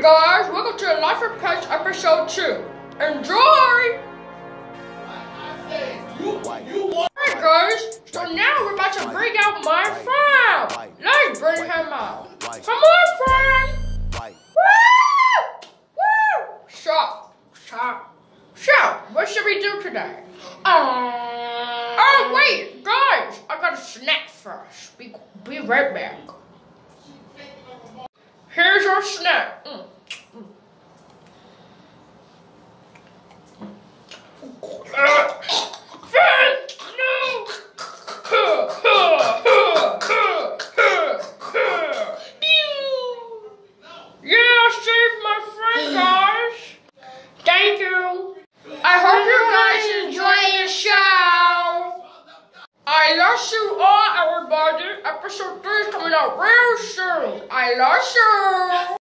Hey guys, welcome to Life of Pets episode 2. Enjoy! Hey guys, so now we're about to bring out my friend. Let's bring him out. Come on, friend! Woo! Woo! So, what should we do today? Oh wait, guys, I got a snack first. Be right back. Here's our snack. Friend, no! Yeah, save my friend, guys. Thank you. I hope you guys enjoy the show. I love you all, everybody. Episode 3 is coming out real soon. I love you.